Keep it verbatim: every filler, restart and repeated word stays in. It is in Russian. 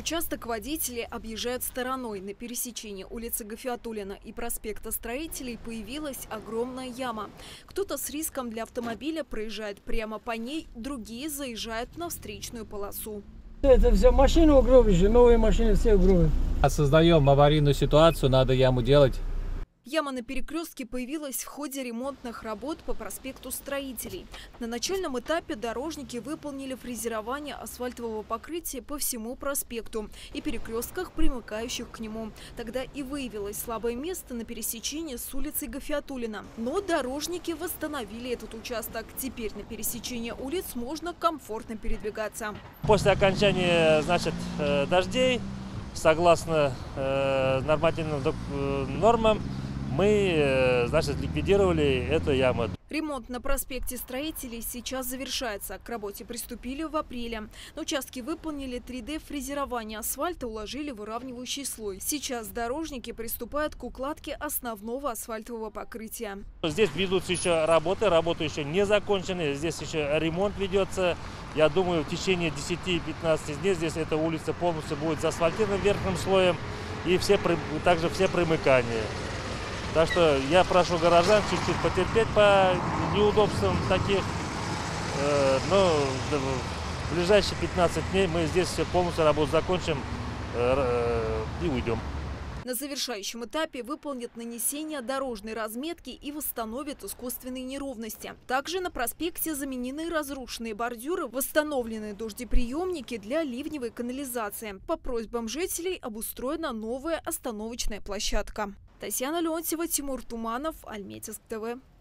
участок водители объезжают стороной. На пересечении улицы Гафиатуллина и проспекта Строителей появилась огромная яма. Кто-то с риском для автомобиля проезжает прямо по ней, другие заезжают на встречную полосу. Это все машины угробишь, новые машины все угробят. Создаем аварийную ситуацию, надо яму делать. Яма на перекрестке появилась в ходе ремонтных работ по проспекту Строителей. На начальном этапе дорожники выполнили фрезерование асфальтового покрытия по всему проспекту и перекрестках, примыкающих к нему. Тогда и выявилось слабое место на пересечении с улицей Гафиатуллина. Но дорожники восстановили этот участок. Теперь на пересечении улиц можно комфортно передвигаться. После окончания, значит, дождей, согласно нормативным нормам, мы, значит, ликвидировали эту яму. Ремонт на проспекте Строителей сейчас завершается. К работе приступили в апреле. На участке выполнили три дэ фрезерование асфальта, уложили выравнивающий слой. Сейчас дорожники приступают к укладке основного асфальтового покрытия. Здесь ведутся еще работы, работы еще не закончены. Здесь еще ремонт ведется. Я думаю, в течение десяти-пятнадцати дней здесь эта улица полностью будет заасфальтирована верхним слоем и все, также все примыкания. Так что я прошу горожан чуть-чуть потерпеть по неудобствам таких, но в ближайшие пятнадцать дней мы здесь все полностью работу закончим и уйдем. На завершающем этапе выполнят нанесение дорожной разметки и восстановят искусственные неровности. Также на проспекте заменены разрушенные бордюры, восстановлены дождеприемники для ливневой канализации. По просьбам жителей обустроена новая остановочная площадка. Татьяна Леонтьева, Тимур Туманов, Альметьевск тэ вэ.